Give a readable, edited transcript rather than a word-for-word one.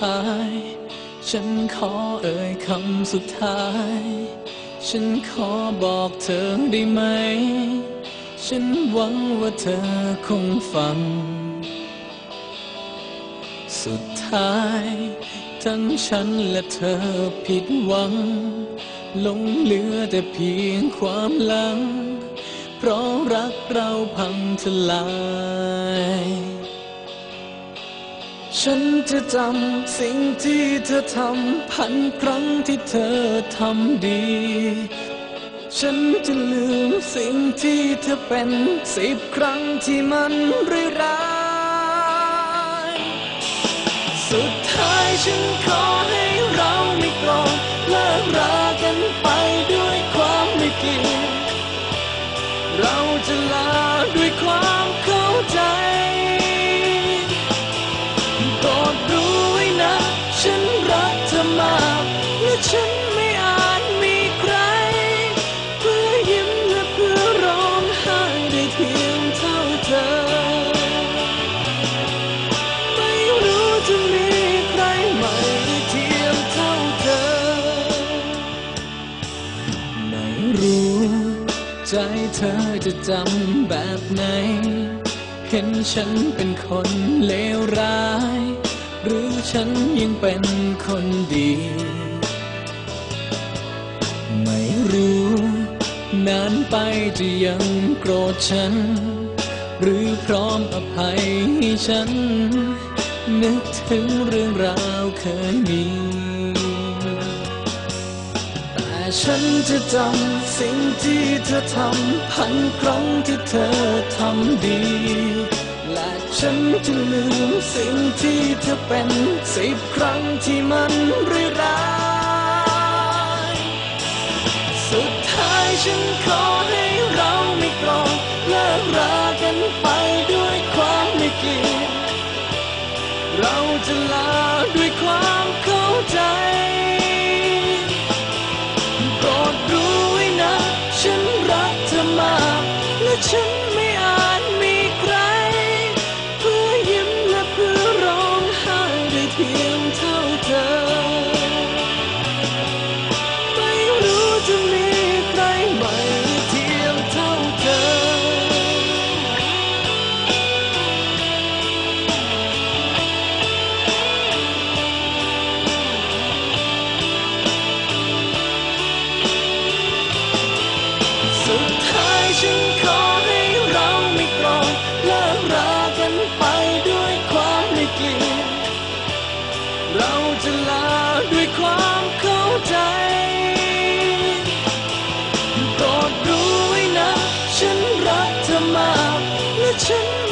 ท้ายฉันขอเอ่ยคำสุดท้ายฉันขอบอกเธอได้ไหมฉันหวังว่าเธอคงฟังสุดท้ายทั้งฉันและเธอผิดหวังหลงเหลือแต่เพียงความหลังเพราะรักเราพังทลายฉันจะจำสิ่งที่เธอทำ1,000 ครั้งที่เธอทำดีฉันจะลืมสิ่งที่เธอเป็น10 ครั้งที่มันร้ายสุดท้ายฉันขอให้เราไม่โกรธเลิกรากันไปด้วยความไม่เกลียดเราจะลาด้วยความเข้าใจโปรดรู้ไว้นะฉันรักเธอมากและฉันไม่อาจมีใครเพื่อยิ้มและเพื่อร้องไห้ได้เพียงเท่าเธอไม่รู้จะมีใครใหม่เทียมเท่าเธอไม่รู้ใจเธอจะจำแบบไหนเห็นฉันเป็นคนเลวร้ายหรือฉันยังเป็นคนดีไม่รู้นานไปจะยังโกรธฉันหรือพร้อมอภัยให้ฉันนึกถึงเรื่องราวเคยมีแต่ฉันจะจำสิ่งที่เธอทำ1,000 ครั้งที่เธอทำดีและฉันจะลืมสิ่งที่เธอเป็น10 ครั้งที่มันร้ายสุดท้ายฉันขอให้เราไม่โกรธเลิกรากันไปด้วยความไม่เกลียดเราจะลาด้วยความเข้าใจโปรดรู้ไว้นะฉันรักเธอมากและฉันไม่อาจมีใครเพื่อยิ้มและเพื่อร้องไห้ได้เพียงเท่าเธอไม่รู้จะมีใครใหม่เทียมเท่าเธอสุดท้ายฉันขอให้เราไม่โกรธเลิกรากันไปด้วยความไม่เกลียดเราจะลาด้วยความเข้าใจโปรดรู้ไว้นะฉันรักเธอมากและฉัน